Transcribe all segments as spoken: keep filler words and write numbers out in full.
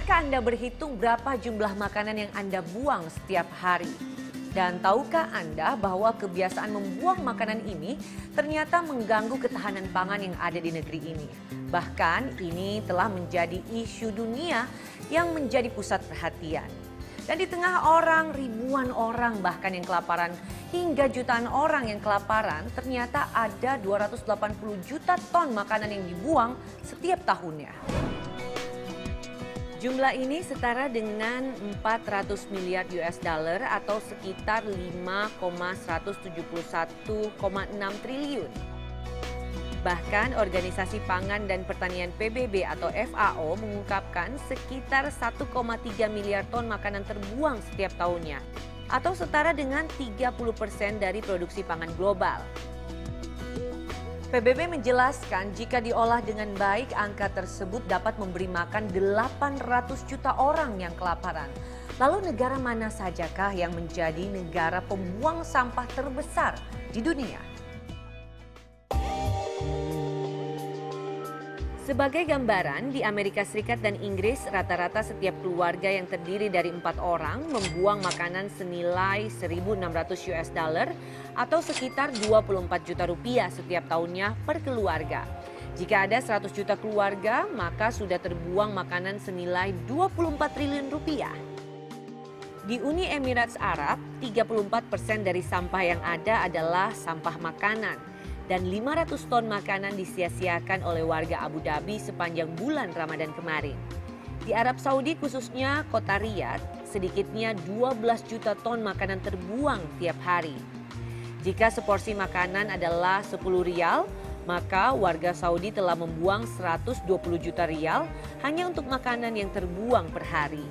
Pernahkah Anda berhitung berapa jumlah makanan yang Anda buang setiap hari? Dan tahukah Anda bahwa kebiasaan membuang makanan ini ternyata mengganggu ketahanan pangan yang ada di negeri ini? Bahkan ini telah menjadi isu dunia yang menjadi pusat perhatian. Dan di tengah orang, ribuan orang bahkan yang kelaparan, hingga jutaan orang yang kelaparan, ternyata ada dua ratus delapan puluh juta ton makanan yang dibuang setiap tahunnya. Jumlah ini setara dengan empat ratus miliar U S dollar atau sekitar lima koma seratus tujuh puluh satu koma enam triliun. Bahkan Organisasi Pangan dan Pertanian P B B atau F A O mengungkapkan sekitar satu koma tiga miliar ton makanan terbuang setiap tahunnya atau setara dengan tiga puluh persen dari produksi pangan global. P B B menjelaskan jika diolah dengan baik, angka tersebut dapat memberi makan delapan ratus juta orang yang kelaparan. Lalu negara mana sajakah yang menjadi negara pembuang sampah terbesar di dunia? Sebagai gambaran, di Amerika Serikat dan Inggris rata-rata setiap keluarga yang terdiri dari empat orang membuang makanan senilai seribu enam ratus U S dollar atau sekitar dua puluh empat juta rupiah setiap tahunnya per keluarga. Jika ada seratus juta keluarga, maka sudah terbuang makanan senilai dua puluh empat triliun rupiah. Di Uni Emirat Arab, tiga puluh empat persen dari sampah yang ada adalah sampah makanan. Dan lima ratus ton makanan disia-siakan oleh warga Abu Dhabi sepanjang bulan Ramadan kemarin. Di Arab Saudi khususnya kota Riyadh, sedikitnya dua belas juta ton makanan terbuang tiap hari. Jika seporsi makanan adalah sepuluh rial, maka warga Saudi telah membuang seratus dua puluh juta rial hanya untuk makanan yang terbuang per hari.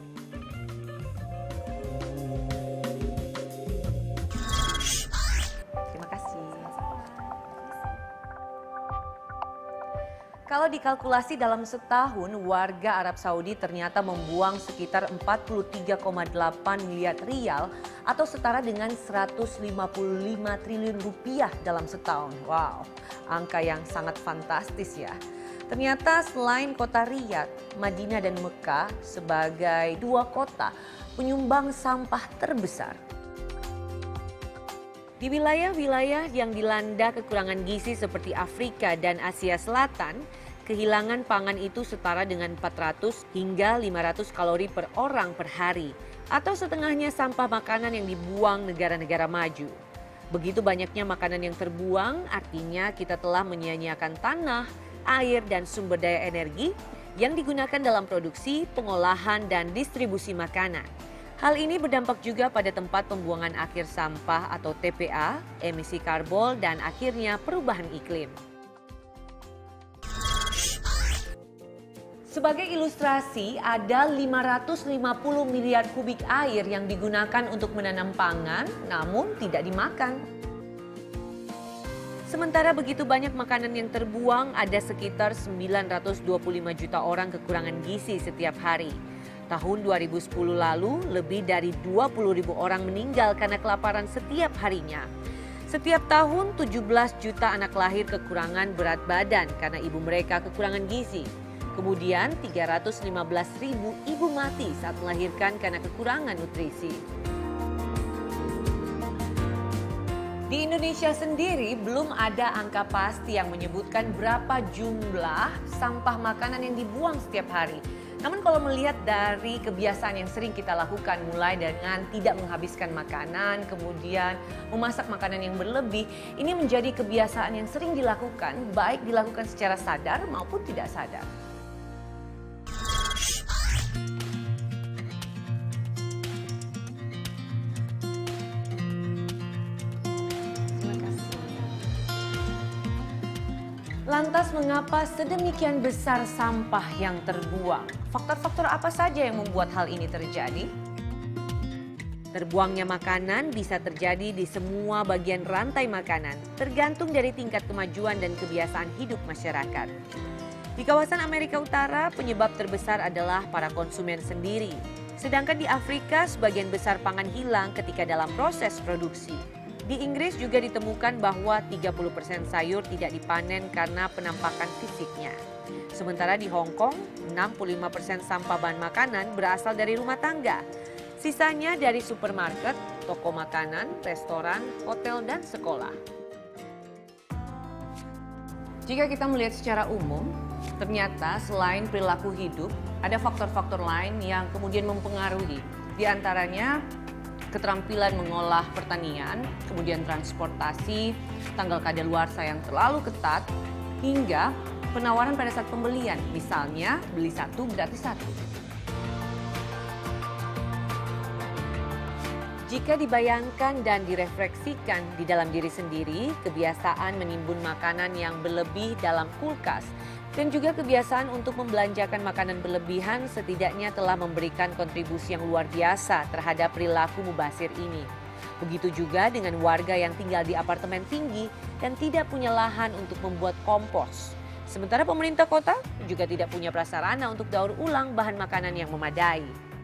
Kalau dikalkulasi dalam setahun, warga Arab Saudi ternyata membuang sekitar empat puluh tiga koma delapan miliar rial atau setara dengan seratus lima puluh lima triliun rupiah dalam setahun. Wow, angka yang sangat fantastis ya. Ternyata selain kota Riyadh, Madinah dan Mekah sebagai dua kota penyumbang sampah terbesar. Di wilayah-wilayah yang dilanda kekurangan gizi seperti Afrika dan Asia Selatan, kehilangan pangan itu setara dengan empat ratus hingga lima ratus kalori per orang per hari, atau setengahnya sampah makanan yang dibuang negara-negara maju. Begitu banyaknya makanan yang terbuang, artinya kita telah menyia-nyiakan tanah, air, dan sumber daya energi yang digunakan dalam produksi, pengolahan, dan distribusi makanan. Hal ini berdampak juga pada tempat pembuangan akhir sampah atau T P A, emisi karbon, dan akhirnya perubahan iklim. Sebagai ilustrasi, ada lima ratus lima puluh miliar kubik air yang digunakan untuk menanam pangan, namun tidak dimakan. Sementara begitu banyak makanan yang terbuang, ada sekitar sembilan ratus dua puluh lima juta orang kekurangan gizi setiap hari. Tahun dua ribu sepuluh lalu, lebih dari dua puluh ribu orang meninggal karena kelaparan setiap harinya. Setiap tahun, tujuh belas juta anak lahir kekurangan berat badan karena ibu mereka kekurangan gizi. Kemudian, tiga ratus lima belas ribu ibu mati saat melahirkan karena kekurangan nutrisi. Di Indonesia sendiri, belum ada angka pasti yang menyebutkan berapa jumlah sampah makanan yang dibuang setiap hari. Namun kalau melihat dari kebiasaan yang sering kita lakukan, mulai dengan tidak menghabiskan makanan, kemudian memasak makanan yang berlebih, ini menjadi kebiasaan yang sering dilakukan, baik dilakukan secara sadar maupun tidak sadar. Lantas mengapa sedemikian besar sampah yang terbuang? Faktor-faktor apa saja yang membuat hal ini terjadi? Terbuangnya makanan bisa terjadi di semua bagian rantai makanan, tergantung dari tingkat kemajuan dan kebiasaan hidup masyarakat. Di kawasan Amerika Utara, penyebab terbesar adalah para konsumen sendiri. Sedangkan di Afrika, sebagian besar pangan hilang ketika dalam proses produksi. Di Inggris juga ditemukan bahwa tiga puluh persen sayur tidak dipanen karena penampakan fisiknya. Sementara di Hong Kong, enam puluh lima persen sampah bahan makanan berasal dari rumah tangga. Sisanya dari supermarket, toko makanan, restoran, hotel, dan sekolah. Jika kita melihat secara umum, ternyata selain perilaku hidup, ada faktor-faktor lain yang kemudian mempengaruhi. Di antaranya keterampilan mengolah pertanian, kemudian transportasi, tanggal kadaluarsa yang terlalu ketat, hingga penawaran pada saat pembelian, misalnya beli satu gratis satu. Jika dibayangkan dan direfleksikan di dalam diri sendiri, kebiasaan menimbun makanan yang berlebih dalam kulkas dan juga kebiasaan untuk membelanjakan makanan berlebihan setidaknya telah memberikan kontribusi yang luar biasa terhadap perilaku mubazir ini. Begitu juga dengan warga yang tinggal di apartemen tinggi dan tidak punya lahan untuk membuat kompos. Sementara pemerintah kota juga tidak punya prasarana untuk daur ulang bahan makanan yang memadai.